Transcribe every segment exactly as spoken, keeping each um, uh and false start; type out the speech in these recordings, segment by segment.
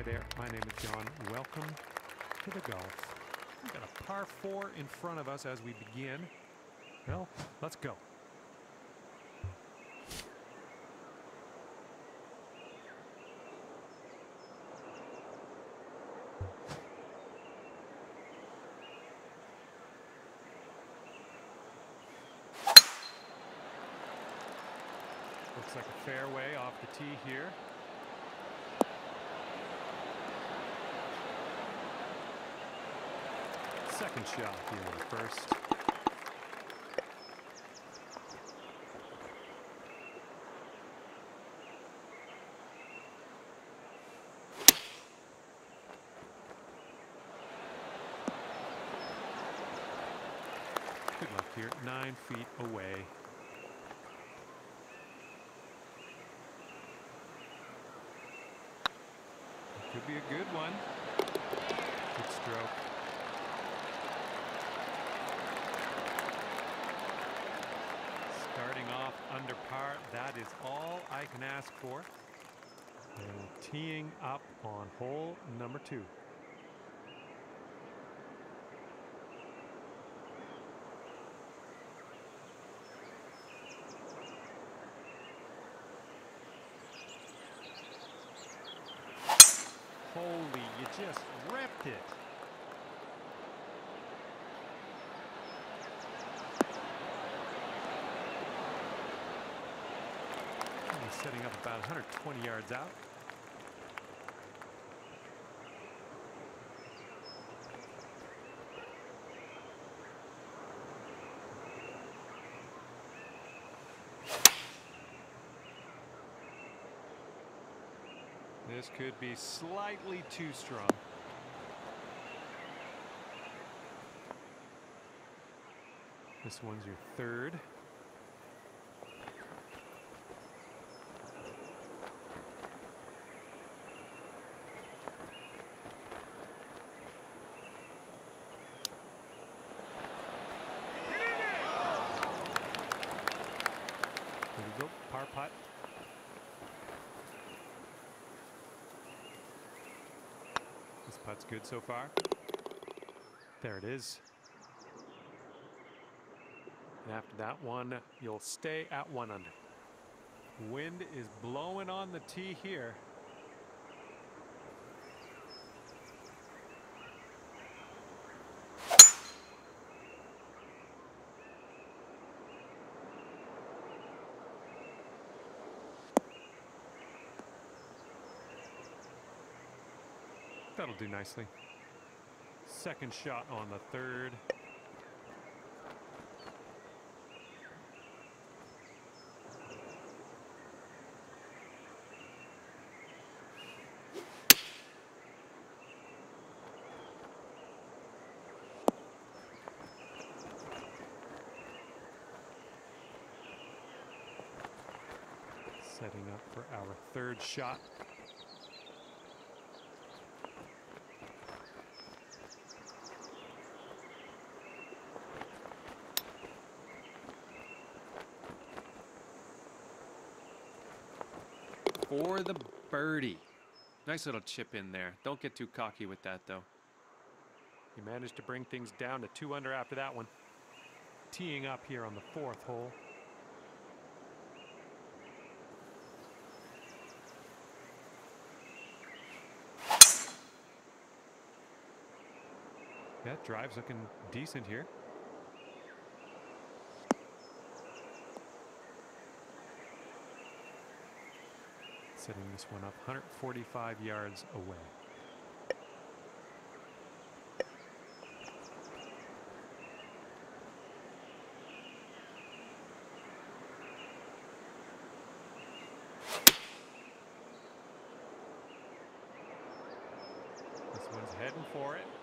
there, my name is John. Welcome to the golf. We've got a par four in front of us as we begin. Well, let's go. Looks like a fairway off the tee here. Second shot here in the first. Good luck here, nine feet away. Could be a good one. Good stroke. Starting off under par, that is all I can ask for. And teeing up on hole number two. Holy, you just ripped it. He's setting up about one hundred twenty yards out. This could be slightly too strong. This one's your third. There we go, par putt. This putt's good so far. There it is. And after that one, you'll stay at one under. Wind is blowing on the tee here. That'll do nicely. Second shot on the third. Setting up for our third shot. For the birdie. Nice little chip in there. Don't get too cocky with that, though. You managed to bring things down to two under after that one. Teeing up here on the fourth hole. That drive's looking decent here. Setting this one up one hundred forty-five yards away. This one's heading for it.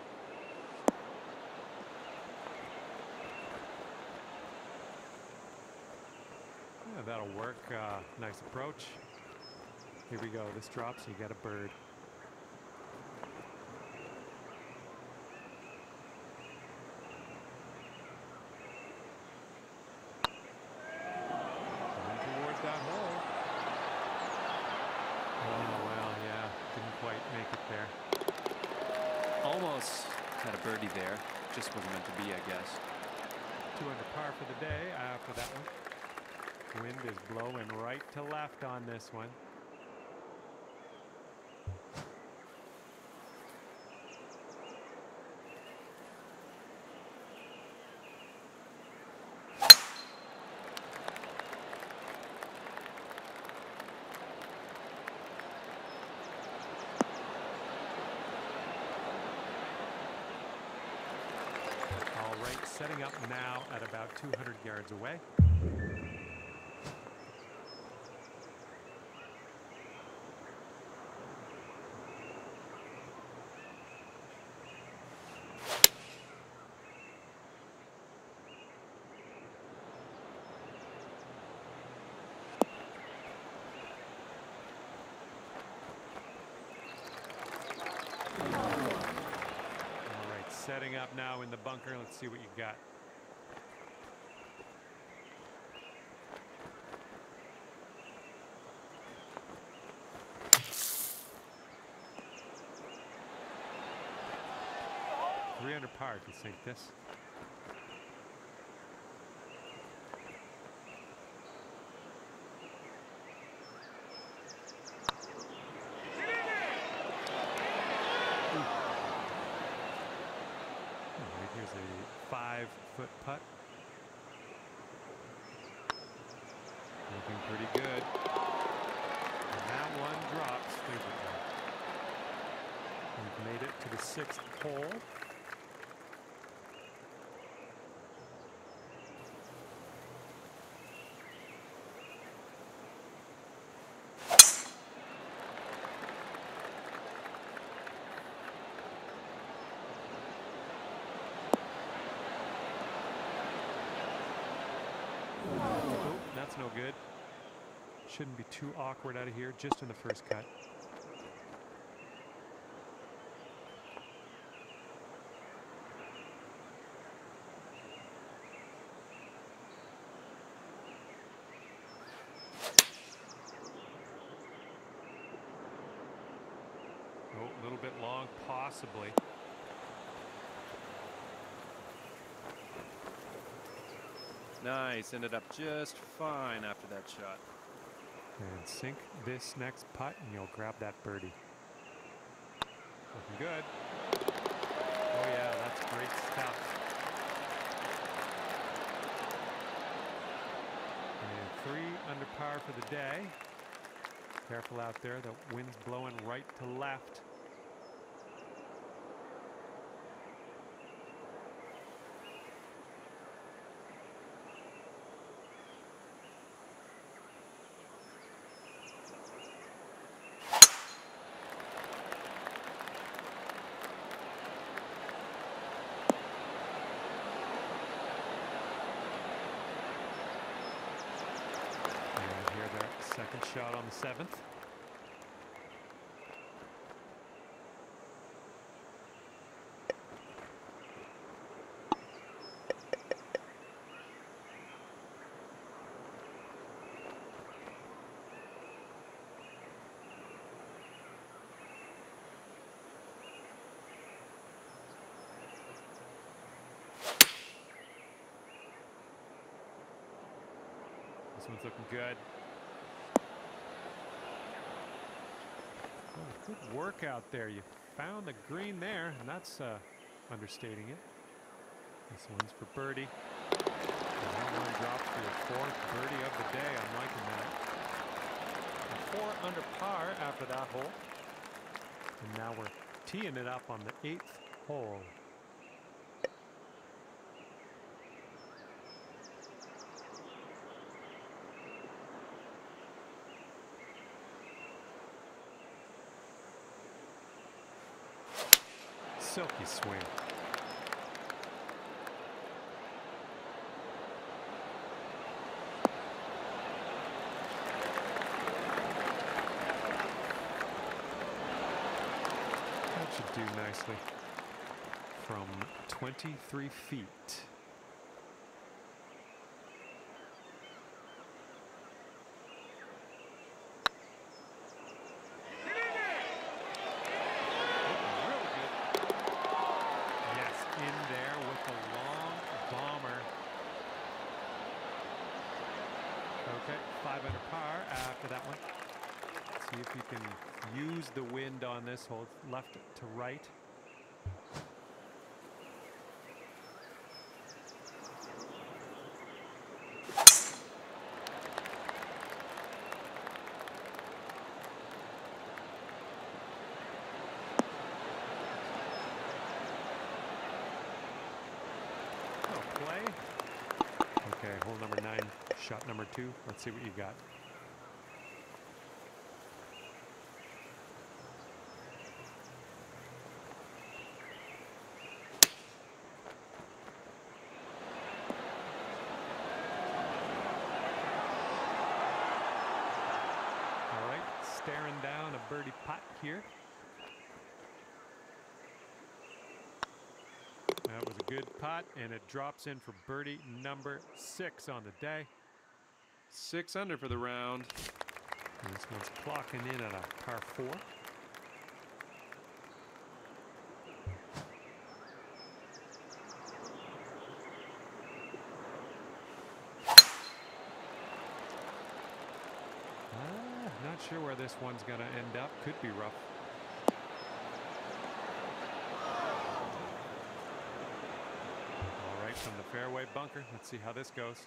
Yeah, that'll work. Uh, nice approach. Here we go. This drops. You got a bird. Going towards that hole. Oh well, yeah, didn't quite make lucky there. Just wasn't meant to be, I guess. Two under par for the day after that one. Wind is blowing right to left on this one. All right, setting up now at about two hundred yards away. Setting up now in the bunker. Let's see what you got. Three under par to sink this. Here's a five-foot putt. Looking pretty good. And that one drops. We've made it to the sixth hole. That's no good. Shouldn't be too awkward out of here, just in the first cut. Oh, a little bit long, possibly. Nice, ended up just fine after that shot. And sink this next putt and you'll grab that birdie. Looking good. Oh yeah, that's great stuff. And three under par for the day. Careful out there, the wind's blowing right to left. Second shot on the seventh. This one's looking good. Oh, good work out there. You found the green there, and that's uh, understating it. This one's for birdie. And that one drops for your fourth birdie of the day. I'm liking that. And four under par after that hole. And now we're teeing it up on the eighth hole. Silky swing. That should do nicely from twenty-three feet. Okay, five under par after that one. See if you can use the wind on this hole, left to right. Oh, play. Okay, hole number nine, shot number two. Let's see what you got. Staring down a birdie putt here. That was a good putt, and it drops in for birdie number six on the day. Six under for the round. And this one's clocking in at a par four. Not sure where this one's going to end up. Could be rough. All right, from the fairway bunker. Let's see how this goes.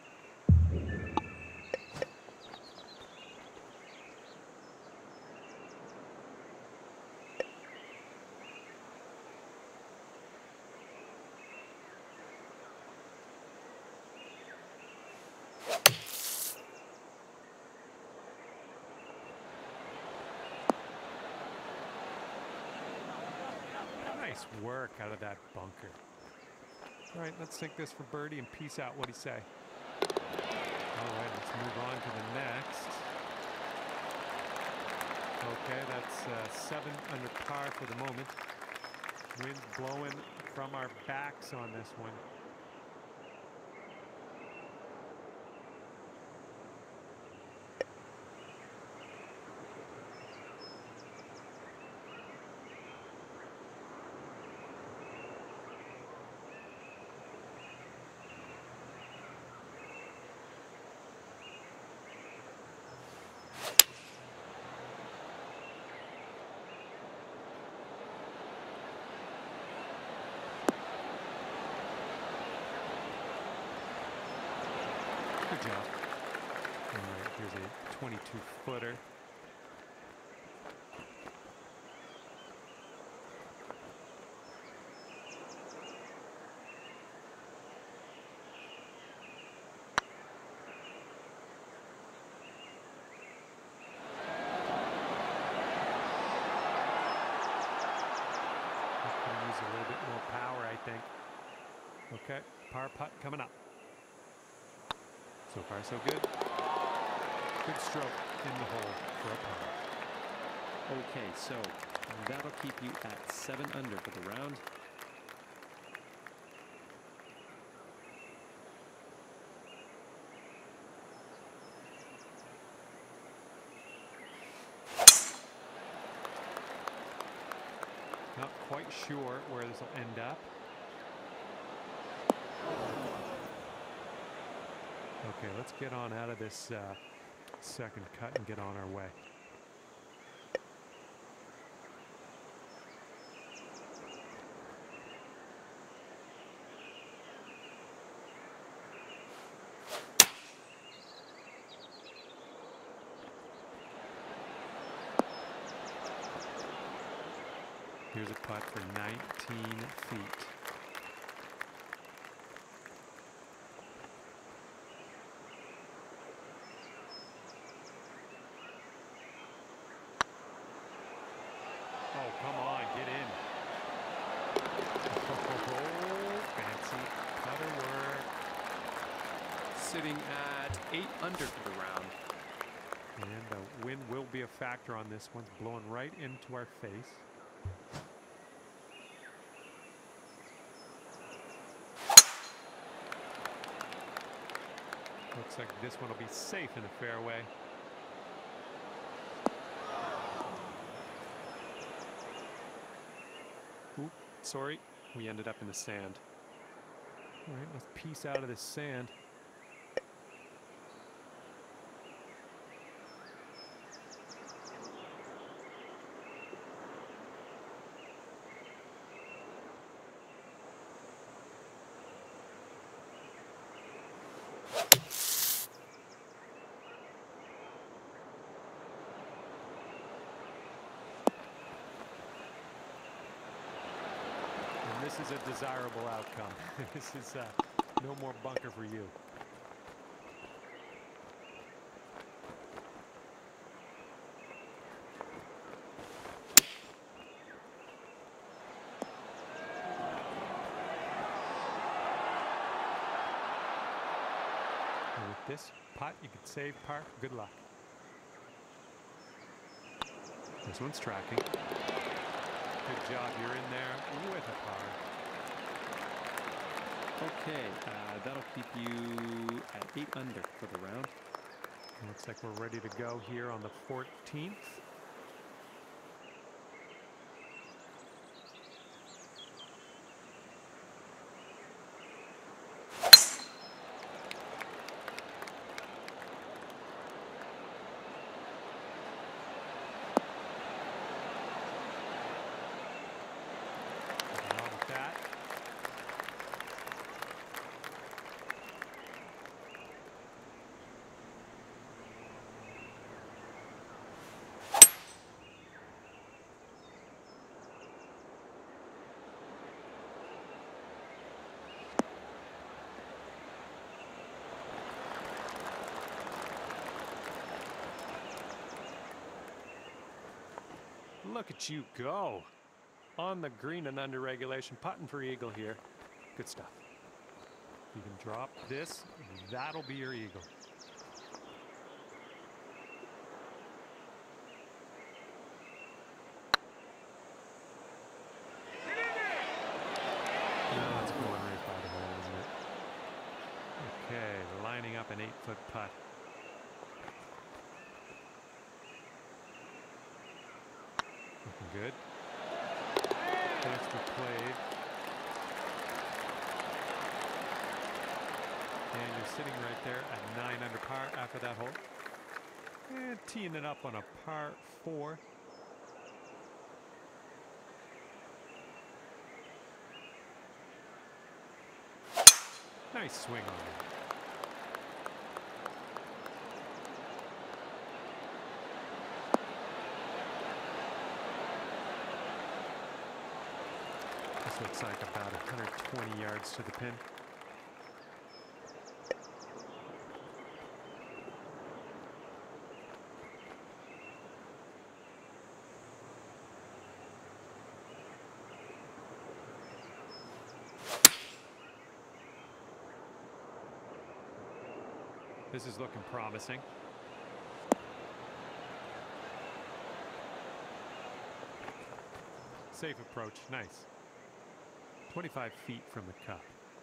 Nice work out of that bunker. All right, let's take this for birdie and peace out. What'd he say? All right, let's move on to the next. Okay, that's uh, seven under par for the moment. Wind's blowing from our backs on this one. Good job. All right, here's a twenty-two footer. Use a little bit more power, I think. Okay, par putt coming up. So far, so good. Good stroke in the hole for a par. Okay, so that'll keep you at seven under for the round. Not quite sure where this will end up. Okay, let's get on out of this uh, second cut and get on our way. Here's a putt for nineteen feet. Oh, come on, get in. Oh, fancy putter work. Sitting at eight under for the round. And the wind will be a factor on this one. It's blowing right into our face. Looks like this one will be safe in the fairway. Oop, sorry, we ended up in the sand. All right, let's piece out of this sand. is a desirable outcome. This is uh, no more bunker for you. And with this putt, you can save par. Good luck. This one's tracking. Good job, you're in there with a par. Okay, uh, that'll keep you at eight under for the round. Looks like we're ready to go here on the fourteenth. Look at you go. On the green and under regulation, putting for eagle here. Good stuff. You can drop this, that'll be your eagle. No, it's going right by the hole, isn't it? Okay, lining up an eight-foot putt. Looking good. That's the played. And you're sitting right there at nine under par after that hole. And teeing it up on a par four. Nice swing on that. This looks like about one hundred twenty yards to the pin. This is looking promising. Safe approach, nice. twenty-five feet from the cup.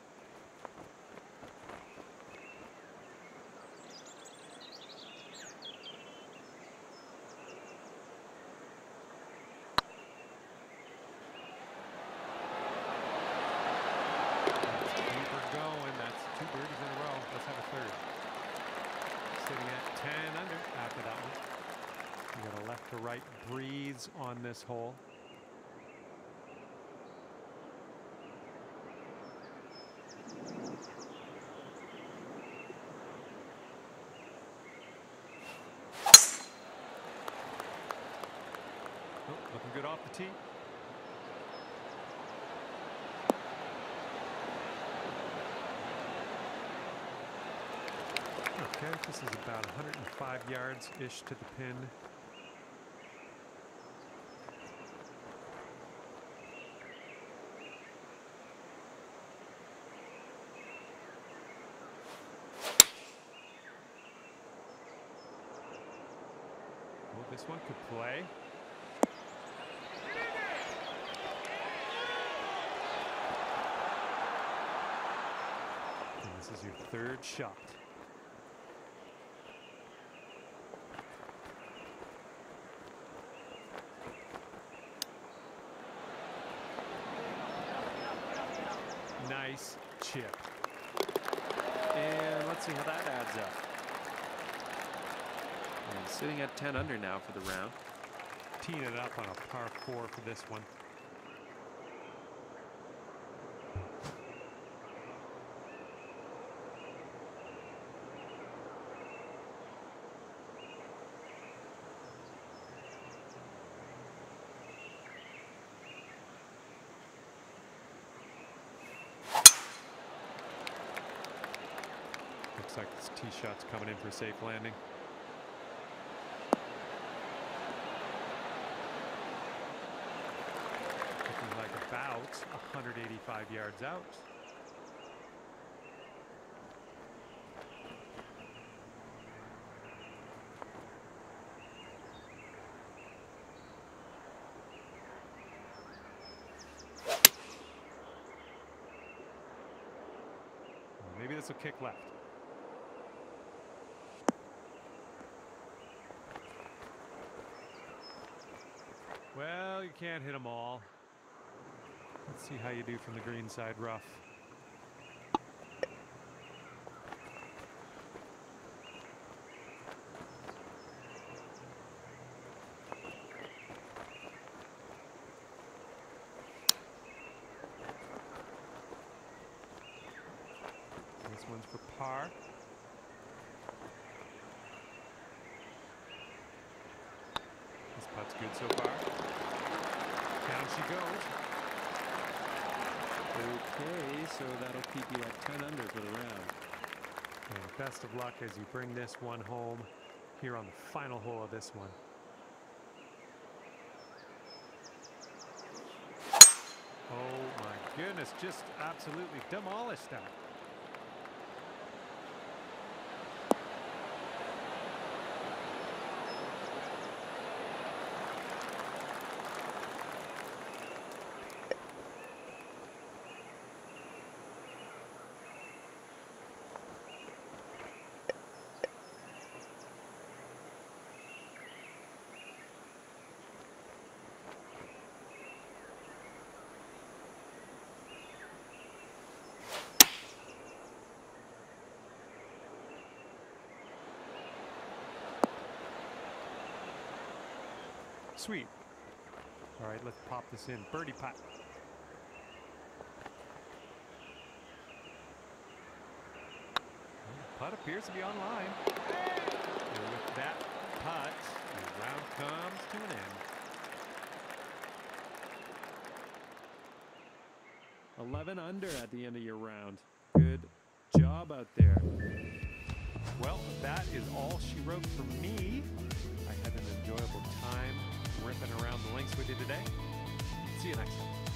Keep her going. That's two birdies in a row. Let's have a third. Sitting at ten under after that one. You got a left to right breeze on this hole. Oh, looking good off the tee. Okay, this is about one hundred five yards-ish to the pin. Well, this one could play. And this is your third shot. Nice chip. And let's see how that adds up. And sitting at ten under now for the round. Teeing it up on a par four for this one. Looks like this tee shot's coming in for a safe landing. Looking like about one hundred eighty-five yards out. Maybe this will kick left. Well, you can't hit them all. Let's see how you do from the green side rough. This one's for par. This putt's good so far. Down she goes. Okay, so that'll keep you at ten under for the round. And best of luck as you bring this one home here on the final hole of this one. Oh my goodness, just absolutely demolished that. Sweet. All right, let's pop this in. Birdie putt. Putt appears to be on line. And with that putt, the round comes to an end. eleven under at the end of your round. Good job out there. Well, that is all she wrote for me. I had an enjoyable time ripping around the links with you today. See you next time.